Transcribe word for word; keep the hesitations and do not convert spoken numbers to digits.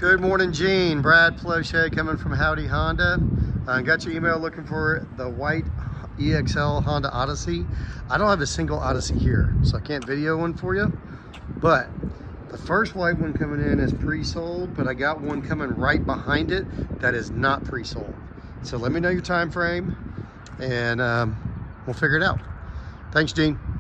Good morning, Gene. Brad Plauche coming from Howdy Honda. I uh, got your email looking for the white E X L Honda Odyssey. I don't have a single Odyssey here, so I can't video one for you. But the first white one coming in is pre-sold, but I got one coming right behind it that is not pre-sold. So let me know your time frame, and um, we'll figure it out. Thanks, Gene.